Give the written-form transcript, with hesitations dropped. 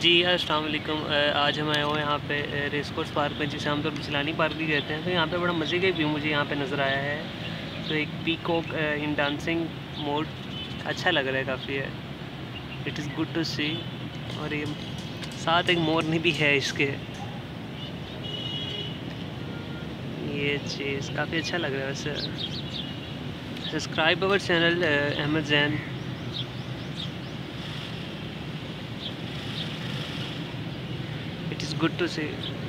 जी अस्सलाम वालेकुम। आज हम आए हुए हैं यहाँ पे रेस कोर्स पार्क में, जिसे आमतौर पर चिलानी पार्क भी कहते हैं। तो यहाँ पे बड़ा मज़े का व्यू मुझे यहाँ पे नज़र आया है। तो एक पीकॉक इन डांसिंग मोड अच्छा लग रहा है काफ़ी है। It is good to see. और ये साथ एक मोरनी भी है इसके। ये चीज़ काफ़ी अच्छा लग रहा है वैसे। Subscribe our channel Ahmed Jain. It is good to see.